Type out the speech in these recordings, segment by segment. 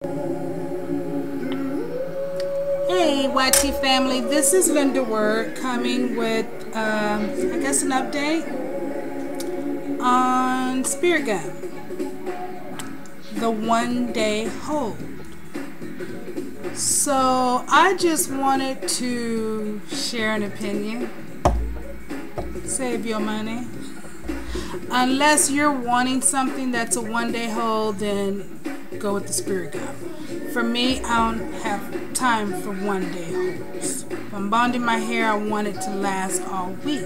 Hey YT family, this is Linda Word coming with I guess an update on Spirit Gum, the 1-day hold. So I just wanted to share an opinion. Save your money. Unless you're wanting something that's a 1-day hold, then go with the Spirit Gum. For me, I don't have time for 1-day holds. If I'm bonding my hair, I want it to last all week.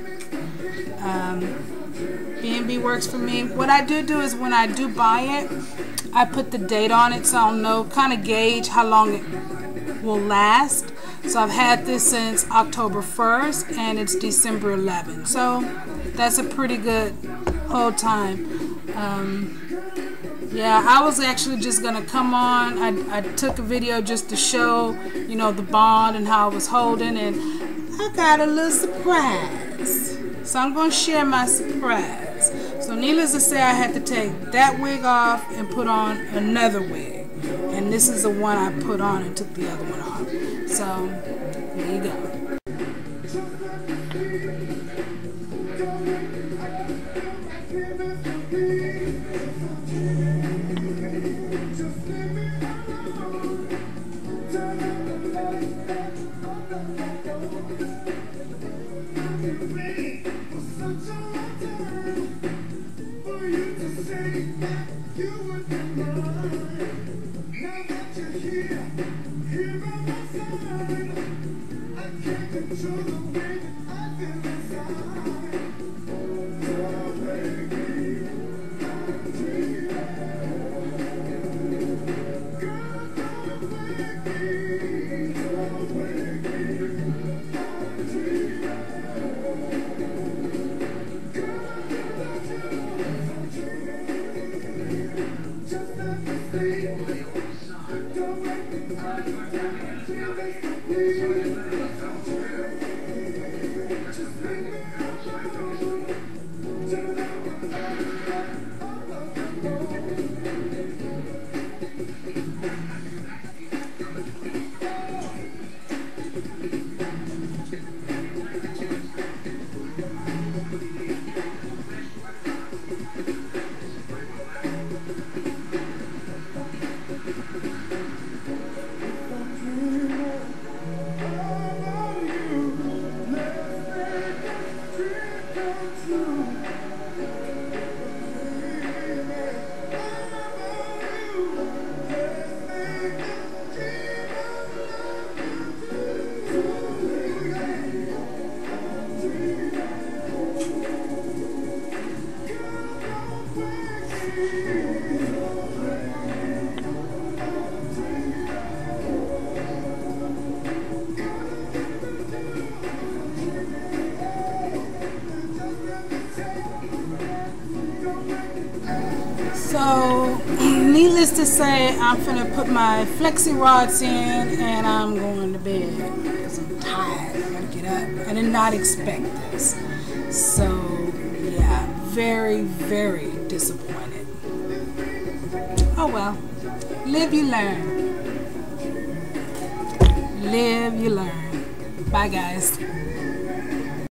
B&B works for me. What I do is when I do buy it, I put the date on it so I'll know, kind of gauge how long it will last. So I've had this since October 1st and it's December 11th. So that's a pretty good hold time. Yeah, I was actually just gonna come on. I took a video just to show, you know, the bond and how I was holding, and I got a little surprise. So I'm gonna share my surprise. So needless to say, I had to take that wig off and put on another wig. And this is the one I put on and took the other one off. So there you go. So, needless to say, I'm finna put my flexi rods in and I'm going to bed because I'm tired. I gotta get up. I did not expect this. So, yeah, very, very disappointed. Oh well, live you learn. Live you learn. Bye guys.